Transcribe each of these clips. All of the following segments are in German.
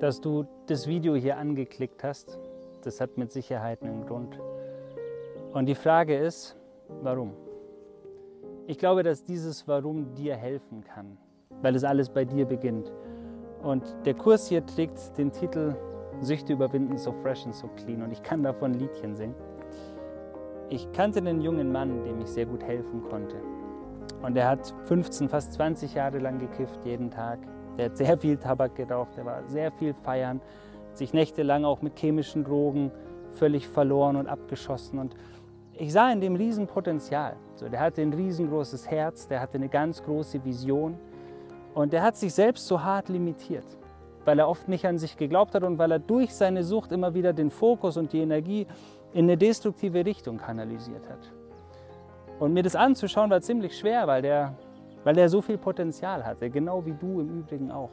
Dass du das Video hier angeklickt hast, das hat mit Sicherheit einen Grund. Und die Frage ist, warum? Ich glaube, dass dieses Warum dir helfen kann, weil es alles bei dir beginnt. Und der Kurs hier trägt den Titel Süchte überwinden, so fresh and so clean. Und ich kann davon ein Liedchen singen. Ich kannte einen jungen Mann, dem ich sehr gut helfen konnte. Und er hat 15, fast 20 Jahre lang gekifft, jeden Tag. Der hat sehr viel Tabak geraucht, der war sehr viel feiern, sich nächtelang auch mit chemischen Drogen völlig verloren und abgeschossen. Und ich sah in dem Riesenpotenzial. So, der hatte ein riesengroßes Herz, der hatte eine ganz große Vision. Und der hat sich selbst so hart limitiert, weil er oft nicht an sich geglaubt hat und weil er durch seine Sucht immer wieder den Fokus und die Energie in eine destruktive Richtung kanalisiert hat. Und mir das anzuschauen war ziemlich schwer, weil der so viel Potenzial hatte, genau wie du im Übrigen auch.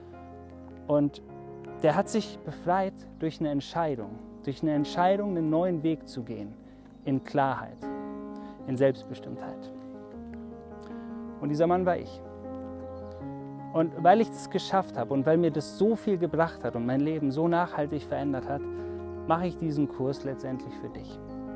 Und der hat sich befreit durch eine Entscheidung, einen neuen Weg zu gehen, in Klarheit, in Selbstbestimmtheit. Und dieser Mann war ich. Und weil ich das geschafft habe und weil mir das so viel gebracht hat und mein Leben so nachhaltig verändert hat, mache ich diesen Kurs letztendlich für dich.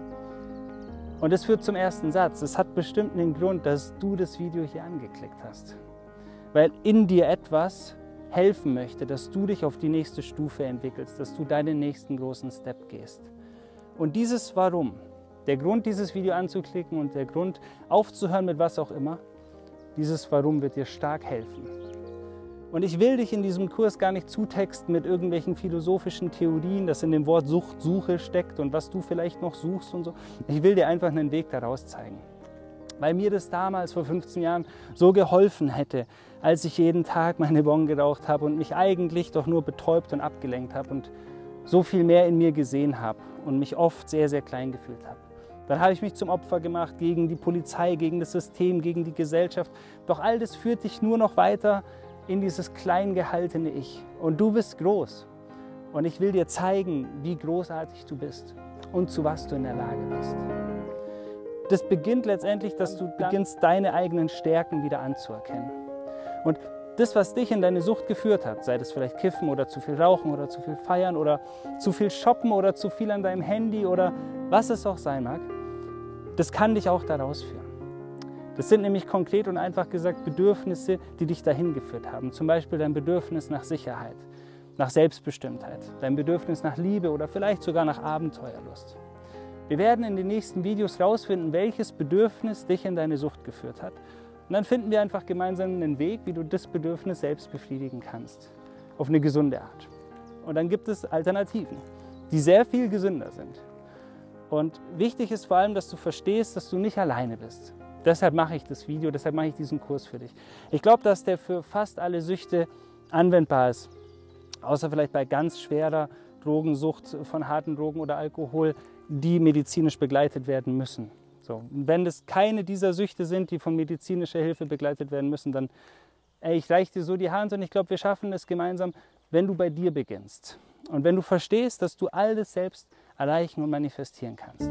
Und es führt zum ersten Satz. Es hat bestimmt einen Grund, dass du das Video hier angeklickt hast. Weil in dir etwas helfen möchte, dass du dich auf die nächste Stufe entwickelst, dass du deinen nächsten großen Step gehst. Und dieses Warum, der Grund, dieses Video anzuklicken und der Grund, aufzuhören mit was auch immer, dieses Warum wird dir stark helfen. Und ich will dich in diesem Kurs gar nicht zutexten mit irgendwelchen philosophischen Theorien, das in dem Wort Suchtsuche steckt und was du vielleicht noch suchst und so. Ich will dir einfach einen Weg daraus zeigen. Weil mir das damals vor 15 Jahren so geholfen hätte, als ich jeden Tag meine Bon geraucht habe und mich eigentlich doch nur betäubt und abgelenkt habe und so viel mehr in mir gesehen habe und mich oft sehr, sehr klein gefühlt habe. Dann habe ich mich zum Opfer gemacht gegen die Polizei, gegen das System, gegen die Gesellschaft. Doch all das führt dich nur noch weiter in dieses klein gehaltene Ich. Und du bist groß. Und ich will dir zeigen, wie großartig du bist und zu was du in der Lage bist. Das beginnt letztendlich, dass du beginnst, deine eigenen Stärken wieder anzuerkennen. Und das, was dich in deine Sucht geführt hat, sei das vielleicht Kiffen oder zu viel Rauchen oder zu viel Feiern oder zu viel Shoppen oder zu viel an deinem Handy oder was es auch sein mag, das kann dich auch da rausführen. Das sind nämlich konkret und einfach gesagt Bedürfnisse, die dich dahin geführt haben. Zum Beispiel dein Bedürfnis nach Sicherheit, nach Selbstbestimmtheit, dein Bedürfnis nach Liebe oder vielleicht sogar nach Abenteuerlust. Wir werden in den nächsten Videos herausfinden, welches Bedürfnis dich in deine Sucht geführt hat. Und dann finden wir einfach gemeinsam einen Weg, wie du das Bedürfnis selbst befriedigen kannst. Auf eine gesunde Art. Und dann gibt es Alternativen, die sehr viel gesünder sind. Und wichtig ist vor allem, dass du verstehst, dass du nicht alleine bist. Deshalb mache ich das Video, deshalb mache ich diesen Kurs für dich. Ich glaube, dass der für fast alle Süchte anwendbar ist. Außer vielleicht bei ganz schwerer Drogensucht von harten Drogen oder Alkohol, die medizinisch begleitet werden müssen. So, wenn es keine dieser Süchte sind, die von medizinischer Hilfe begleitet werden müssen, dann ich reiche dir so die Hand und ich glaube, wir schaffen es gemeinsam, wenn du bei dir beginnst. Und wenn du verstehst, dass du all das selbst erreichen und manifestieren kannst.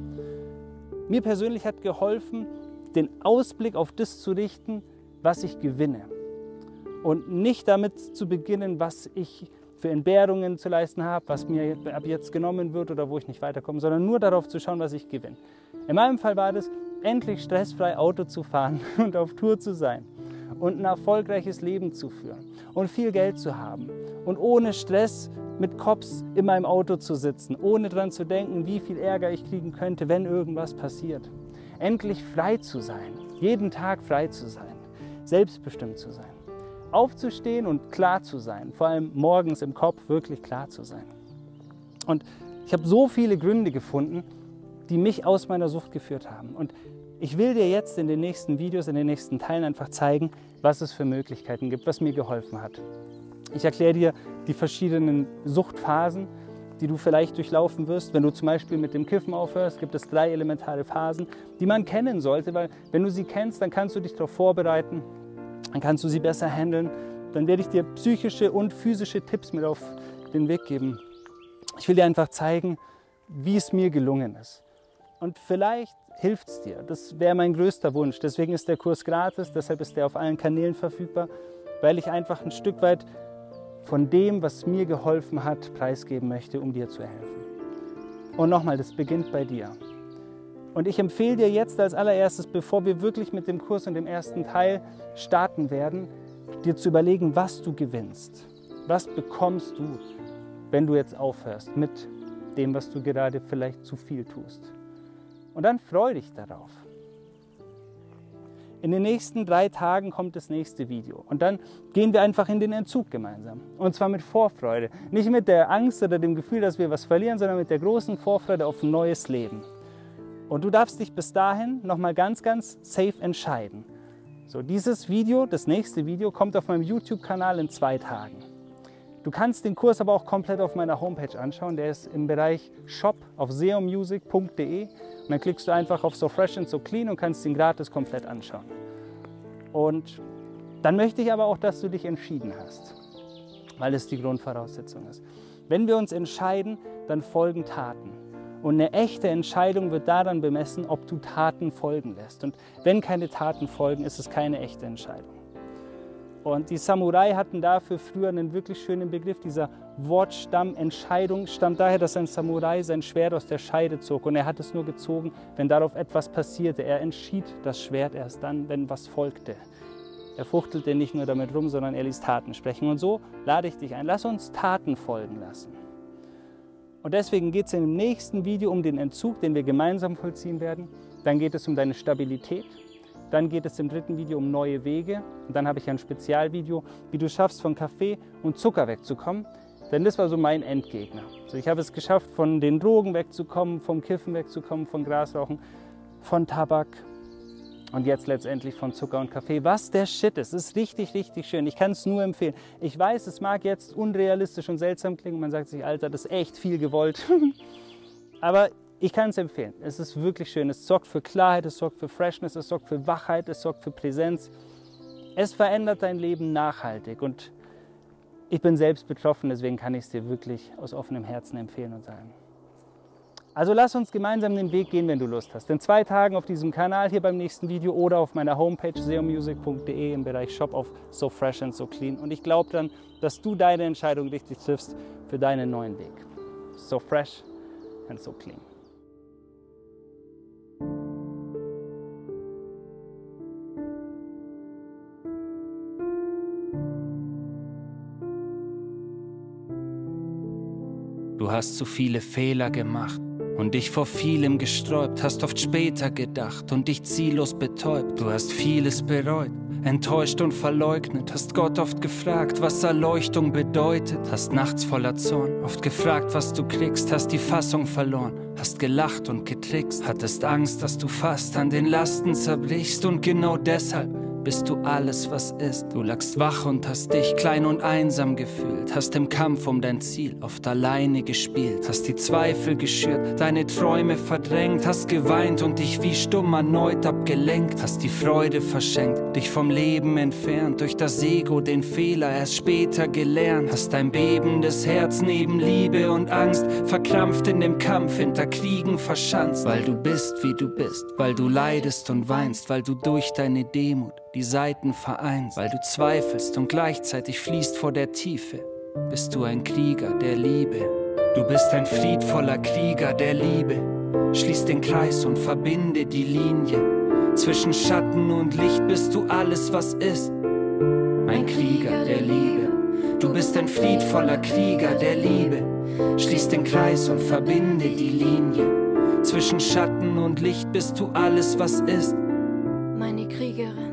Mir persönlich hat geholfen, den Ausblick auf das zu richten, was ich gewinne. Und nicht damit zu beginnen, was ich für Entbehrungen zu leisten habe, was mir ab jetzt genommen wird oder wo ich nicht weiterkomme, sondern nur darauf zu schauen, was ich gewinne. In meinem Fall war das, endlich stressfrei Auto zu fahren und auf Tour zu sein und ein erfolgreiches Leben zu führen und viel Geld zu haben und ohne Stress mit Cops in meinem Auto zu sitzen, ohne daran zu denken, wie viel Ärger ich kriegen könnte, wenn irgendwas passiert. Endlich frei zu sein, jeden Tag frei zu sein, selbstbestimmt zu sein. Aufzustehen und klar zu sein, vor allem morgens im Kopf wirklich klar zu sein. Und ich habe so viele Gründe gefunden, die mich aus meiner Sucht geführt haben. Und ich will dir jetzt in den nächsten Videos, in den nächsten Teilen einfach zeigen, was es für Möglichkeiten gibt, was mir geholfen hat. Ich erkläre dir die verschiedenen Suchtphasen, die du vielleicht durchlaufen wirst. Wenn du zum Beispiel mit dem Kiffen aufhörst, gibt es 3 elementare Phasen, die man kennen sollte, weil wenn du sie kennst, dann kannst du dich darauf vorbereiten, dann kannst du sie besser handeln. Dann werde ich dir psychische und physische Tipps mit auf den Weg geben. Ich will dir einfach zeigen, wie es mir gelungen ist. Und vielleicht hilft es dir. Das wäre mein größter Wunsch. Deswegen ist der Kurs gratis, deshalb ist er auf allen Kanälen verfügbar, weil ich einfach ein Stück weit von dem, was mir geholfen hat, preisgeben möchte, um dir zu helfen. Und nochmal, das beginnt bei dir. Und ich empfehle dir jetzt als allererstes, bevor wir wirklich mit dem Kurs und dem ersten Teil starten werden, dir zu überlegen, was du gewinnst. Was bekommst du, wenn du jetzt aufhörst mit dem, was du gerade vielleicht zu viel tust. Und dann freu dich darauf. In den nächsten 3 Tagen kommt das nächste Video und dann gehen wir einfach in den Entzug gemeinsam. Und zwar mit Vorfreude. Nicht mit der Angst oder dem Gefühl, dass wir was verlieren, sondern mit der großen Vorfreude auf ein neues Leben. Und du darfst dich bis dahin nochmal ganz, ganz safe entscheiden. So, dieses Video, das nächste Video, kommt auf meinem YouTube-Kanal in 2 Tagen. Du kannst den Kurs aber auch komplett auf meiner Homepage anschauen. Der ist im Bereich Shop auf seomusic.de. Und dann klickst du einfach auf So Fresh and So Clean und kannst ihn gratis komplett anschauen. Und dann möchte ich aber auch, dass du dich entschieden hast, weil es die Grundvoraussetzung ist. Wenn wir uns entscheiden, dann folgen Taten. Und eine echte Entscheidung wird daran bemessen, ob du Taten folgen lässt. Und wenn keine Taten folgen, ist es keine echte Entscheidung. Und die Samurai hatten dafür früher einen wirklich schönen Begriff. Dieser Wortstamm Entscheidung stammt daher, dass ein Samurai sein Schwert aus der Scheide zog. Und er hat es nur gezogen, wenn darauf etwas passierte. Er entschied das Schwert erst dann, wenn was folgte. Er fuchtelte nicht nur damit rum, sondern er ließ Taten sprechen. Und so lade ich dich ein. Lass uns Taten folgen lassen. Und deswegen geht es in dem nächsten Video um den Entzug, den wir gemeinsam vollziehen werden. Dann geht es um deine Stabilität. Dann geht es im 3. Video um neue Wege. Und dann habe ich ein Spezialvideo, wie du schaffst, von Kaffee und Zucker wegzukommen. Denn das war so mein Endgegner. Also ich habe es geschafft, von den Drogen wegzukommen, vom Kiffen wegzukommen, von Grasrauchen, von Tabak und jetzt letztendlich von Zucker und Kaffee. Was der Shit ist, ist richtig, richtig schön. Ich kann es nur empfehlen. Ich weiß, es mag jetzt unrealistisch und seltsam klingen. Man sagt sich, Alter, das ist echt viel gewollt. Aber ich kann es empfehlen. Es ist wirklich schön. Es sorgt für Klarheit, es sorgt für Freshness, es sorgt für Wachheit, es sorgt für Präsenz. Es verändert dein Leben nachhaltig. Und ich bin selbst betroffen, deswegen kann ich es dir wirklich aus offenem Herzen empfehlen und sagen. Also lass uns gemeinsam den Weg gehen, wenn du Lust hast. In 2 Tagen auf diesem Kanal, hier beim nächsten Video oder auf meiner Homepage seomusic.de im Bereich Shop auf So Fresh and So Clean. Und ich glaube dann, dass du deine Entscheidung richtig triffst für deinen neuen Weg. So fresh and so clean. Du hast zu viele Fehler gemacht und dich vor vielem gesträubt, hast oft später gedacht und dich ziellos betäubt. Du hast vieles bereut, enttäuscht und verleugnet, hast Gott oft gefragt, was Erleuchtung bedeutet, hast nachts voller Zorn oft gefragt, was du kriegst, hast die Fassung verloren, hast gelacht und getrickst, hattest Angst, dass du fast an den Lasten zerbrichst und genau deshalb bist du alles, was ist. Du lagst wach und hast dich klein und einsam gefühlt, hast im Kampf um dein Ziel oft alleine gespielt, hast die Zweifel geschürt, deine Träume verdrängt, hast geweint und dich wie stumm erneut abgelenkt, hast die Freude verschenkt, dich vom Leben entfernt, durch das Ego den Fehler erst später gelernt, hast dein bebendes Herz neben Liebe und Angst verkrampft in dem Kampf hinter Kriegen verschanzt, weil du bist, wie du bist, weil du leidest und weinst, weil du durch deine Demut die Seiten vereinst, weil du zweifelst und gleichzeitig fließt vor der Tiefe, bist du ein Krieger der Liebe. Du bist ein friedvoller Krieger der Liebe, schließ den Kreis und verbinde die Linie. Zwischen Schatten und Licht bist du alles, was ist, ein Krieger der Liebe. Du bist ein friedvoller Krieger der Liebe, schließ den Kreis und verbinde die Linie. Zwischen Schatten und Licht bist du alles, was ist, meine Kriegerin.